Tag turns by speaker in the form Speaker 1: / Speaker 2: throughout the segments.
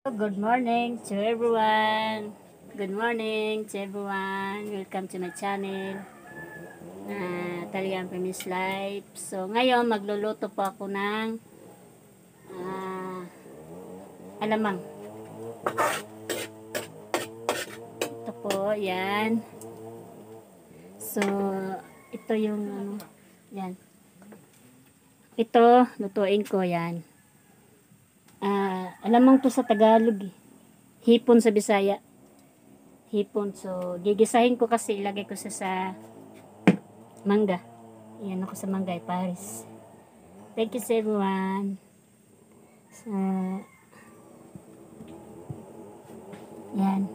Speaker 1: Good morning to everyone. Good morning to everyone. Welcome to my channel. Talian Femis Life. So, ngayon magluluto po ako ng alamang. Ito po, yan. So, ito yung yan. Ito, lutuin ko yan. Alamang to sa Tagalog eh. Hipon sa Bisaya. Hipon. So, gigisahin ko kasi ilagay ko sa mangga. Iyan ako sa mangga Paris. Thank you everyone. So, yan.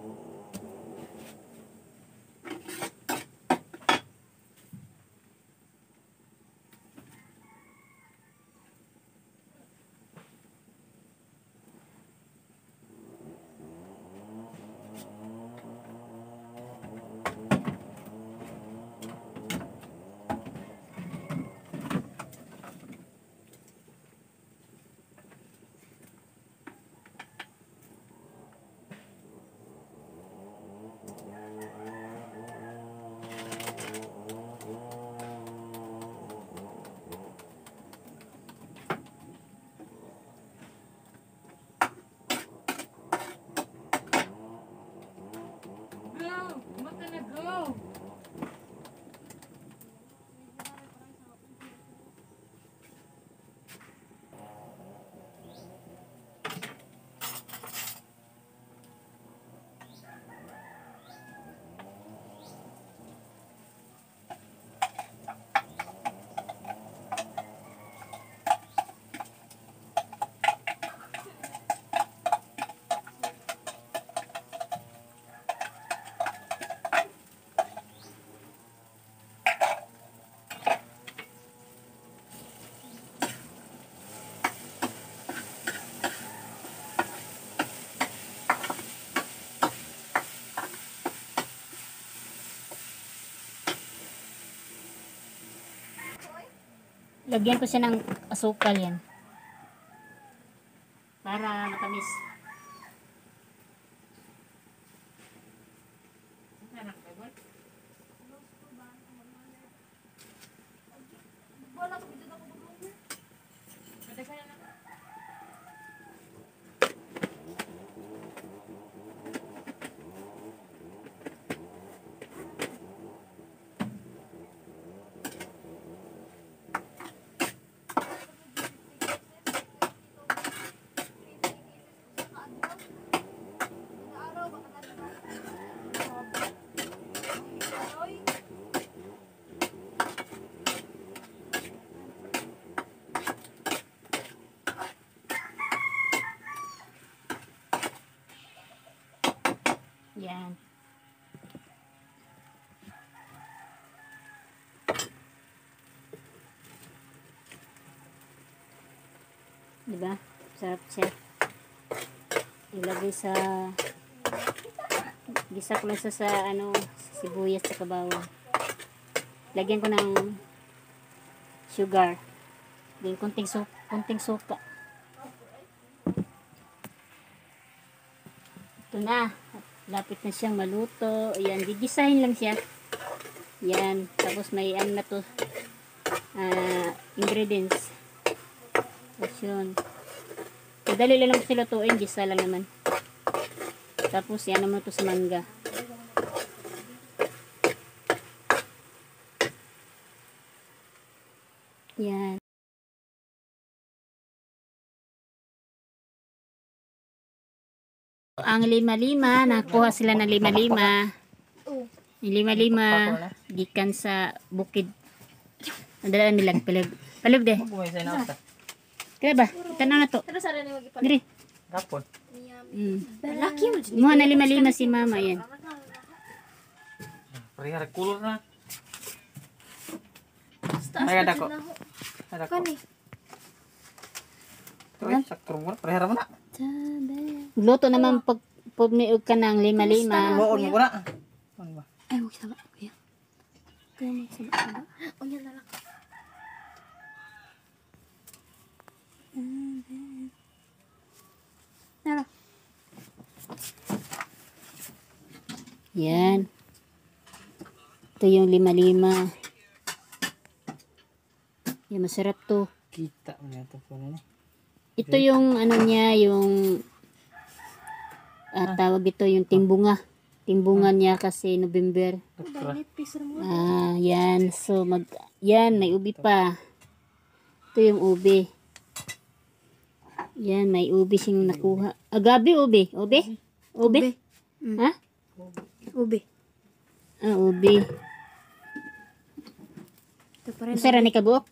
Speaker 1: Lagyan ko siya ng asukal yan. Para matamis. Yan. Diba? Sarap siya. Ilagay sa gisa ko lang sa sibuyas sa bawang. Lagyan ko ng sugar. Then kunting suka. Ito na. Lapit na siyang maluto. Ayan, gigisahin lang siya. Yan. Tapos may na to ingredients. Tapos yun. Madali lang sila lutuin. Gisa lang naman. Tapos yan naman to sa mangga. Yan. Ang lima-lima, nakuha sila ng lima-lima. Yung lima-lima, gikan sa bukid. Nadalaan nilang palug deh. Kaya ba? Tanong na to. Diri.
Speaker 2: Kapon.
Speaker 1: Muha na lima-lima si mama yan.
Speaker 2: Parihara kulur na. Ay, ada ko. Ada ko. Tuloy, sakto mo. Parihara mo na.
Speaker 1: Luto naman pag pumiog ka ng lima-lima.
Speaker 2: Buon mo na. Ano ba?
Speaker 3: Ay, magsaba. Kuya. Kuya, magsaba. O, yan na lang. Nara.
Speaker 1: Yan. Ito yung lima-lima. Yan, masarap to.
Speaker 2: Kita mo na ito po na.
Speaker 1: Ito yung ano niya, yung tawag ito yung timbunga. Timbungan niya kasi November.
Speaker 3: Nipis ra mo.
Speaker 1: Yan. So, yan, may ubi pa. Ito yung ubi. Yan, may ubi siyang nakuha. Gabi ubi. Ubi? Ubi? Ha?
Speaker 3: Ube.
Speaker 1: Ubi.
Speaker 3: Ito pa rin.
Speaker 1: Masara ni kabuok?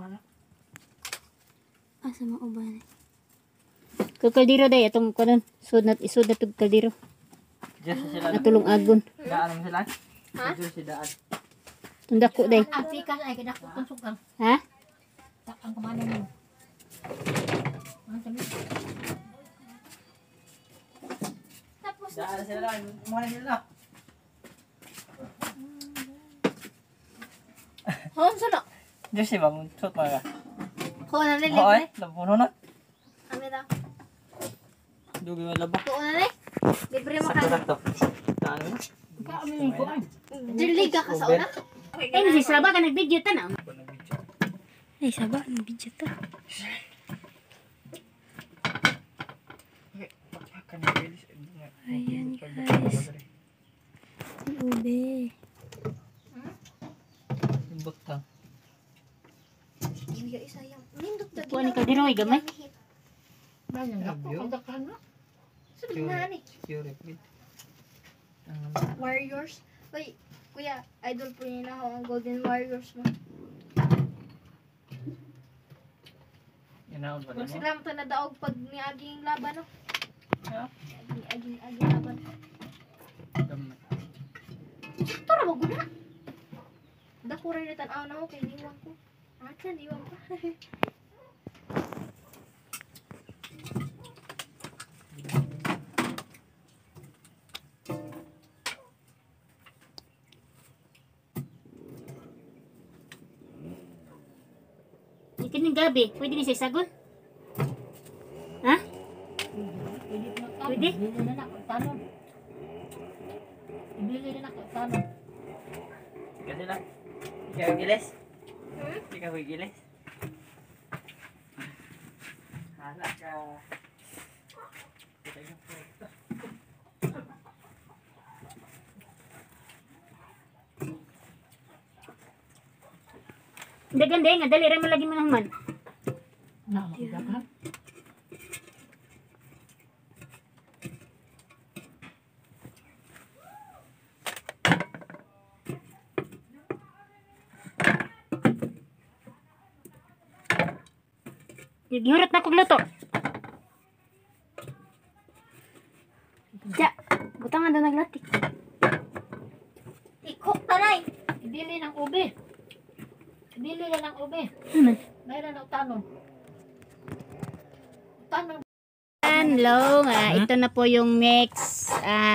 Speaker 3: Asa mo uban?
Speaker 1: Kung kaldero day, itong kanon. Isud na itong kaldero.
Speaker 2: Diyan sa sila.
Speaker 1: Natulong agon.
Speaker 2: Daan mo sila. Diyan si daan.
Speaker 1: Itong dako day.
Speaker 4: Ang pikas ay kadako kung sugang.
Speaker 1: Ha?
Speaker 4: Ang kumanan mo. Ang sabi. Tapos
Speaker 2: Daan sila. Kumain sila.
Speaker 3: Hon sala.
Speaker 2: Diyan si bangun. Sot mga.
Speaker 3: Ko na ni
Speaker 2: Oo
Speaker 3: libre.
Speaker 2: eh. Labuno na.
Speaker 3: Ame daw.
Speaker 2: Dugi mo labok.
Speaker 3: Ko na ni. Libre mo ka.
Speaker 2: Sakto. Daan mo.
Speaker 4: kami ni ko ay.
Speaker 3: Diliga ka sa una.
Speaker 1: Ay, si Saba ka nag-video ta na.
Speaker 3: Ay, saba ang video to. Ayan guys. Si ube.
Speaker 2: Butang.
Speaker 3: Yung isa yung nindot na
Speaker 1: Kuha ni kaldero, ay gamay.
Speaker 4: Bayan ako ang dakan na.
Speaker 3: Sabi na ni.
Speaker 2: Secure.
Speaker 3: Warriors. Uy, kuya, idol po niya na ako ang Golden Warriors mo.
Speaker 2: Inaon ba
Speaker 3: Kung
Speaker 2: mo?
Speaker 3: sila mo na daog pag niaging laban, no?
Speaker 2: Ha?
Speaker 3: Aging laban.
Speaker 2: Gamay.
Speaker 3: Tara, wag na. Dako rin na tanaw na ako kay niwang ko. Ata, niwang ko.
Speaker 1: Ikin yung gabi. Pwede ni siya sagon? Ha? Pwede?
Speaker 4: Ibili na ako tanon. Ibili na ako tanon.
Speaker 2: Kasi lang. Ikaw gilis? Ikaw gilis? Hala ka.
Speaker 1: Hindi ganda nga. Dali rin mo lagi mo naman.
Speaker 4: Na magdakan.
Speaker 1: Gihurot na kong luto. Ja, butangan daw naglatik.
Speaker 3: Ikok taray.
Speaker 4: Ibili ng ube. Ibili na ng ube.
Speaker 1: Naman.
Speaker 4: Mayroon ng tanon. Tanon.
Speaker 1: Hello, ito na po yung next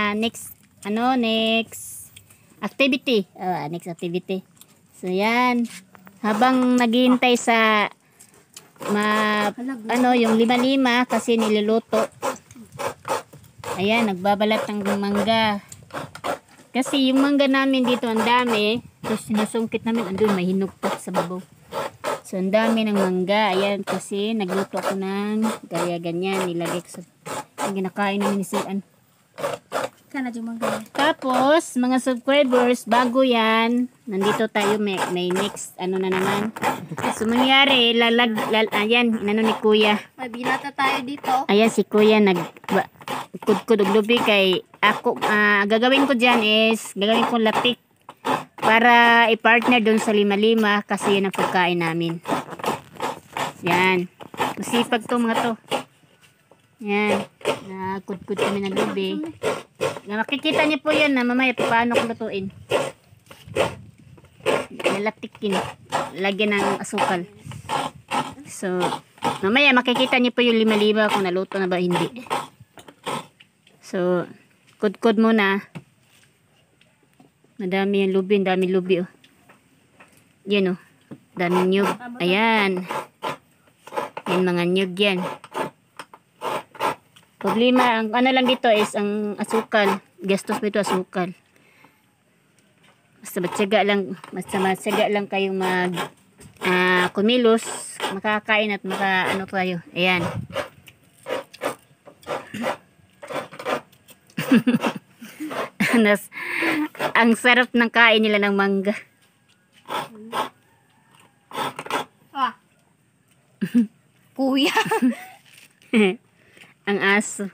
Speaker 1: activity. Next activity. So yan, habang naghihintay sa yung lima-lima kasi niluluto. Ayan, nagbabalat ng mangga. Kasi yung mangga namin dito ang dami. Tapos sinusungkit namin, andun may hinugpak sa babaw. So, ang dami ng mangga. Ayan, kasi nagluto ako ng gaya ganyan. Nilagay ko sa yung ginakain namin ni Sian.
Speaker 3: Kana di mangga.
Speaker 1: Tapos, mga subscribers, bago yan, nandito tayo, may next, ano na naman. So, mangyari, ayan, inano ni Kuya.
Speaker 3: May binata tayo dito.
Speaker 1: Ayan, si Kuya, kudkud og lubi kay ako, gagawin ko dyan is, gagawin ko lapik para i-partner dun sa lima-lima kasi yun ang pagkain namin. Yan. Masipag to mga to. Yan. Kudkud kami ng lubi. Makikita niyo po yan na mamaya paano ko lutuin. Lalatikin. Lagyan ng asukal. So, mamaya makikita niyo po yung lima-lima kung naluto na ba hindi. So, kudkod muna. Madami yung lubi, dami lubi oh. Yan oh. Dami nyug. Ayan. Yan mga nyug yan. Problema, ang ano lang dito is ang asukal. Gastos mo ito asukal. basta matyaga lang kayong kumilos, makakain at ano tayo. Ayan. Ang sarap ng kain nila ng mangga.
Speaker 3: Ah. Kuya.
Speaker 1: Ang aso.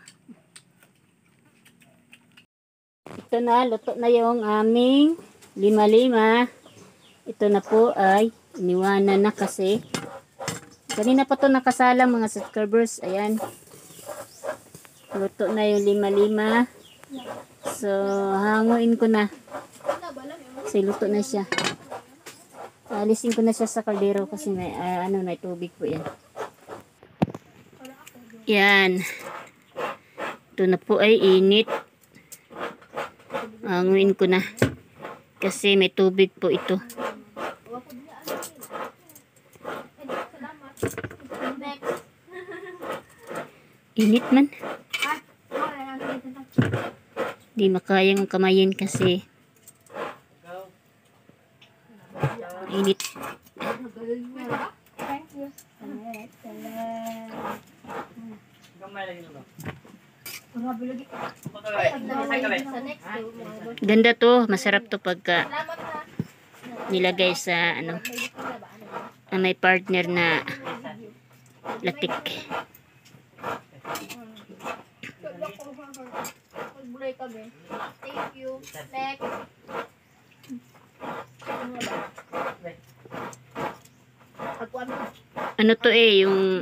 Speaker 1: Ito na, luto na yung aming lima-lima. Ito na po ay iniwanan na kasi. Kanina pa to nakasalang mga subscribers. Ayan. Luto na yung lima-lima. So, hanguin ko na. Kasi luto na siya. Alisin ko na siya sa kaldero kasi may, may tubig po yan. Yan. Ito na po ay init. Hanguin ko na. Kasi may tubig po ito. Init man. Di makayang kamayin kasi init.
Speaker 2: Gamay lagi dulu.
Speaker 1: Ganda to, masarap to pagka nilagay sa may partner na latik.
Speaker 3: Thank you. Next.
Speaker 1: Ano to yung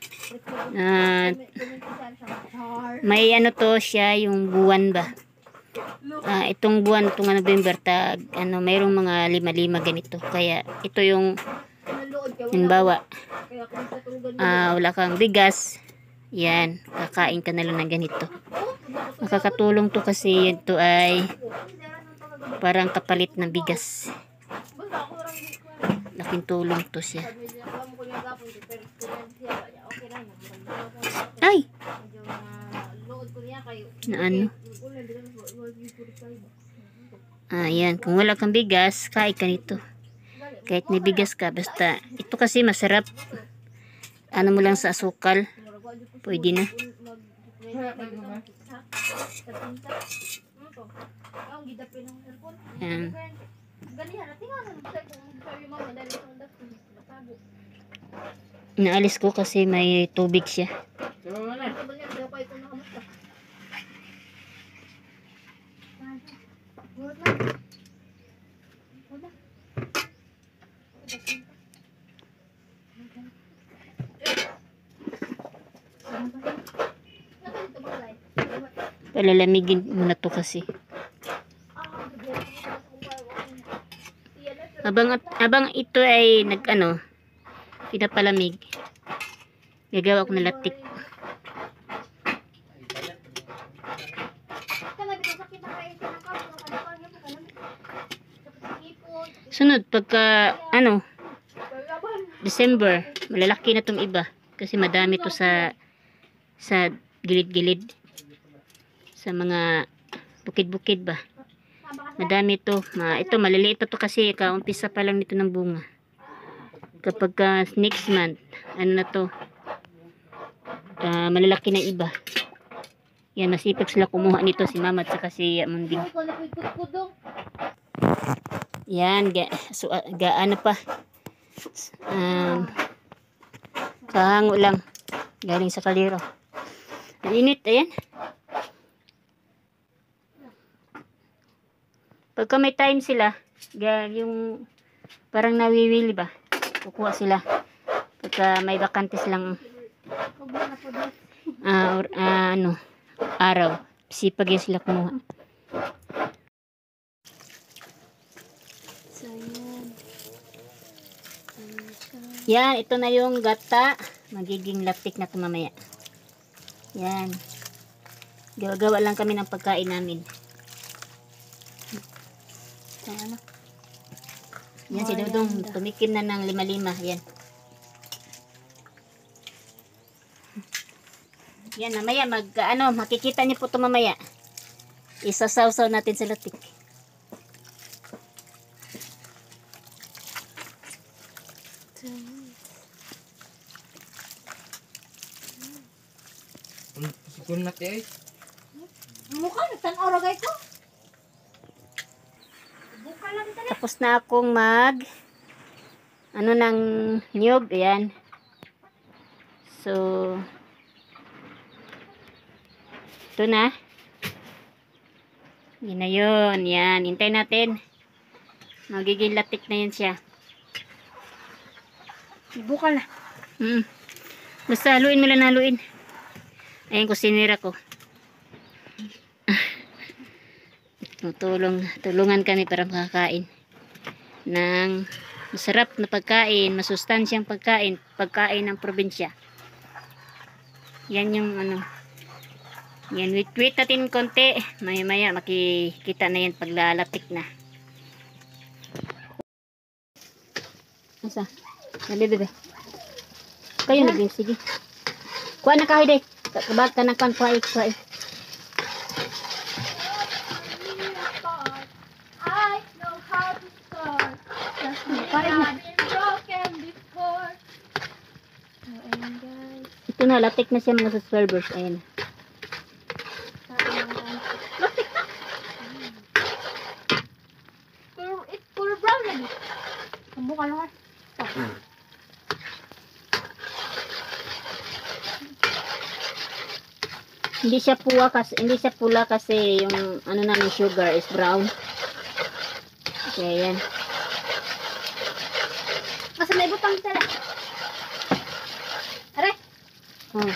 Speaker 1: may ano to siya, yung buwan ba? Itong buwan, itong November, mayroong mga lima-lima ganito. Kaya ito yung halimbawa, wala kang bigas, yan, kakain ka na lang ng ganito. Makakatulong to kasi ito ay parang kapalit ng bigas. Laking tulong to siya. Ay! Na ano? Ayan, kung wala kang bigas, kain ka nito. Kahit may bigas ka, basta ito kasi masarap. Ano mo lang sa asukal, pwede na. Ayan. Naalis ko kasi may tubig siya. Palalamigin muna to kasi. Habang ito ay pinapalamig, gagawa ko ng latik. Sunod pagka December, malalaki na tong iba kasi madami to sa gilid-gilid, sa mga bukid-bukid ba. Madami to. Ito maliliit pa to kasi kaumpisa pa lang nito ng bunga. Kapag next month, na to, malalaki na iba. Yan, masipag sila kumuha nito, si Mama at saka si Munding. Yan, gaano pa. Kahango lang. Galing sa kaliro. Ang init, ayan. Pagka may time sila, yung parang nawiwili ba, kukuha sila. Pagka may vakantes lang araw, sipag yun sila kumuha. So, yan, ito na yung gata. Magiging latik na ito mamaya. Yan. Gawa-gawa lang kami ng pagkain namin. Yan si Dudong, tumikim na ng lima-lima. Yan. Yan, mamaya makikita niyo po ito mamaya. Isasawsaw natin sa latik.
Speaker 2: Kunat eh.
Speaker 3: Mukha nagtanaw ra gay ko. Buka lang dito.
Speaker 1: Tapos na akong ano ng niyog. Ayan. So, ito na. Yan na yun. Yan. Hintay natin. Magiging latik na yun siya.
Speaker 3: Buka na.
Speaker 1: Basta haluin mo lang, haluin. Ayan ko, sinira ko. Tulungan kami para makakain ng masarap na pagkain, masustansyang pagkain ng probinsya. Yan yung ano. Yan, wait natin konti. Maya makikita na yan paglalatik na. Asa? Bebe. Kayo na din, sige. Kuha na kahoy day. Kabat ka na kan kuha.
Speaker 3: I know how to start. Just like I've been broken before. So, ayan guys.
Speaker 1: Ito na, latik na siya mga subscribers. Ayan.
Speaker 3: Pero it's color brown na dito. Ang mukha naman.
Speaker 1: Hindi siya pula kasi yung ano namin sugar is brown. Okay, yan.
Speaker 3: Kasi may butang sila. Aray!
Speaker 1: Oh.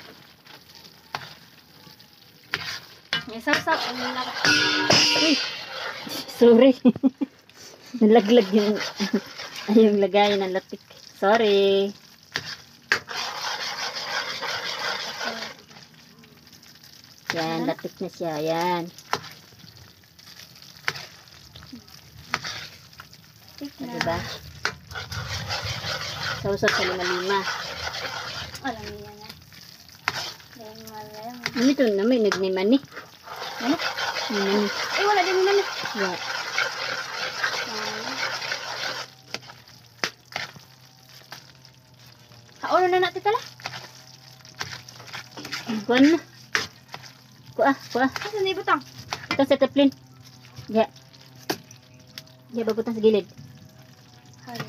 Speaker 3: May sap-sap.
Speaker 1: Uy! Sorry. Nalaglag yung yung lagayan ng latik. Sorry. Yan, latik na siya. Yan. Diba? Sausap sa lima-lima.
Speaker 3: Alam niya na. Dahil malayang.
Speaker 1: Ano ito na may nagniman ni? Ano? Niman.
Speaker 3: Eh, wala din naman.
Speaker 1: Yeah.
Speaker 3: Haolo na natin tala.
Speaker 1: Kuan na. Kuha.
Speaker 3: Kasi may butang.
Speaker 1: Ito sa teplin. Ya. Ya, babutang sa gilid.
Speaker 3: Hala.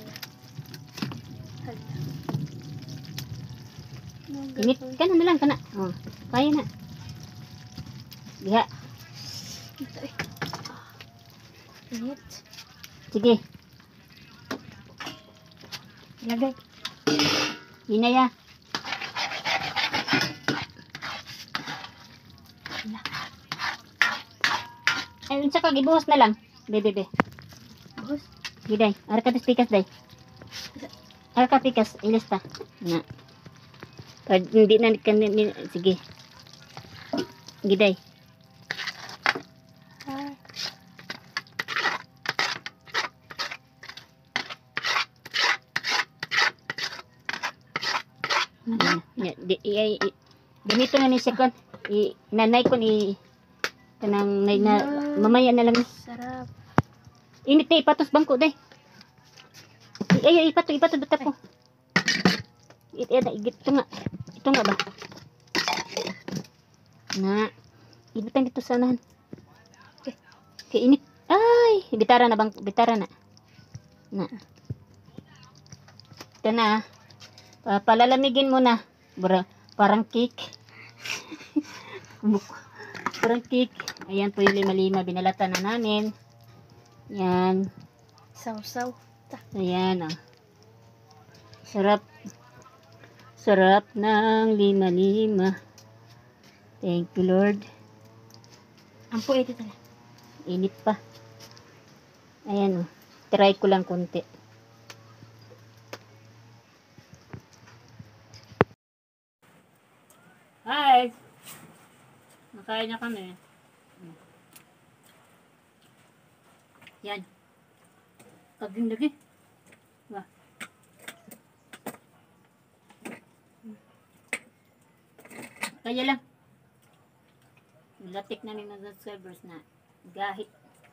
Speaker 1: Init ka na lang, kana. Oh, kaya na. Diha.
Speaker 3: Ito eh. Init.
Speaker 1: Sige.
Speaker 3: Ilagay.
Speaker 1: Hinaya. Ay, unsa ka gibuhos na lang. Bebe.
Speaker 3: Buhos.
Speaker 1: Giday. Ara ka pikas day. Ara ka pikas ilista. Na. Pag hindi na sige. Giday. Ganito na ni siya kon. Nanay ko ni kanang mamaya na lang.
Speaker 3: Sarap.
Speaker 1: Init day ipatos bangko day. Ay ipato bata ko. Ito nga ba? Na. Ibutang dito sa unahan. Okay, init. Ay, bitara na. Na. Ito na. Palalamigin mo na. Parang cake. Parang cake. Ayan po yung lima-lima. Binalatan na namin. Yan.
Speaker 3: Saw-saw.
Speaker 1: Ayan. Oh. Sarap ng lima-lima. Thank you, Lord.
Speaker 3: Ampo ito tala.
Speaker 1: Init pa. Ayan. Oh. Try ko lang konti. Hi! Nakain na kami. Yan. Kaging lagi. Wah. Kaya lang. Latik na ni mga subscribers na gahit.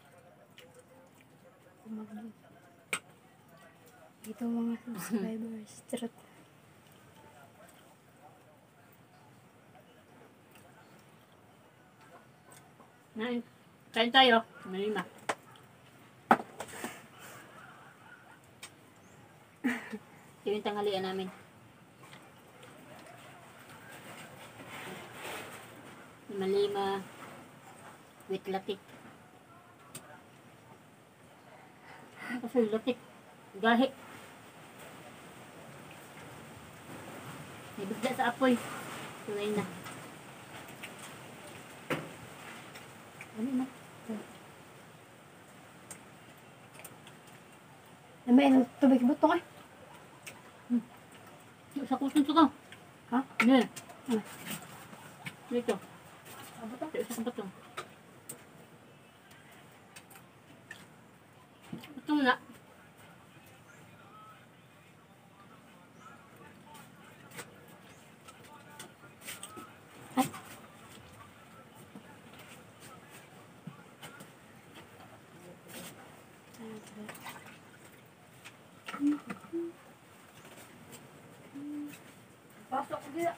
Speaker 3: Ito mga subscribers. Charot.
Speaker 1: Kain tayo. Malima. Ito yung tanghalian namin. Malima. With latik. Kasi latik. Gahi. May bigla sa apoy. Tunay na. Ano na?
Speaker 3: May tubig buto ka.
Speaker 1: Sa kusong ko.
Speaker 3: Ha?
Speaker 1: Yan. Dito. Sa batong. Batong na.
Speaker 3: Pasok ko dito.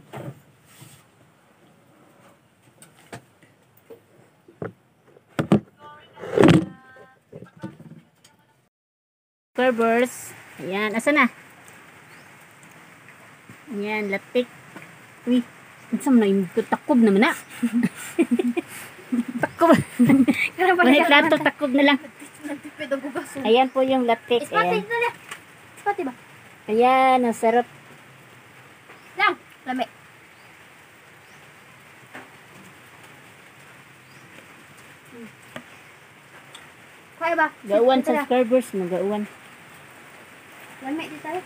Speaker 1: Curvers. Ayan. Asa na? Ayan. Latik. Uy. Saan na yung takob naman na? Takob. May plato takob na lang.
Speaker 3: Nagtipid ang bugas.
Speaker 1: Ayan po yung latik.
Speaker 3: Spati
Speaker 1: Ayan.
Speaker 3: na na. Spati ba?
Speaker 1: Ayan. Ang sarap.
Speaker 3: Lang. Lami. Kaya ba?
Speaker 1: Gauwan
Speaker 3: Dito
Speaker 1: sa
Speaker 3: na.
Speaker 1: curvers. Magauwan.
Speaker 3: Lami dito tayo.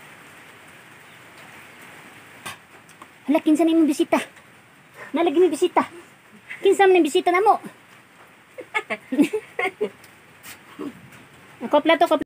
Speaker 1: Hala, kinsa na yung bisita? Nalagi may bisita. Kinsa na yung bisita na mo? Ako plato,